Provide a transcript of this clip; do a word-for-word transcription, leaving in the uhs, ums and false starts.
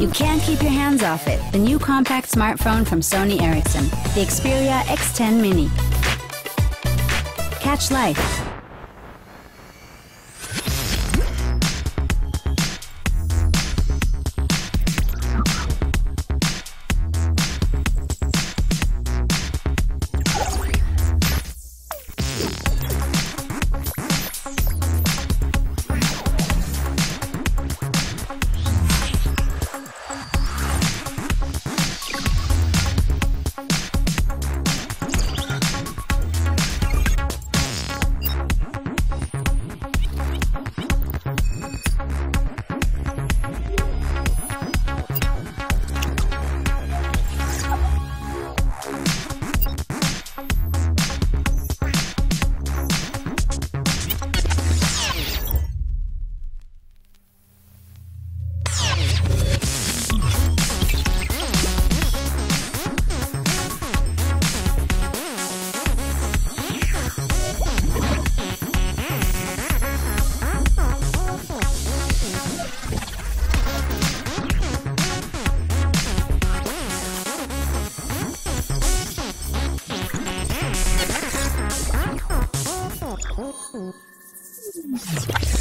You can't keep your hands off it. The new compact smartphone from Sony Ericsson, the Xperia X ten Mini. Catch life. Mm-hmm.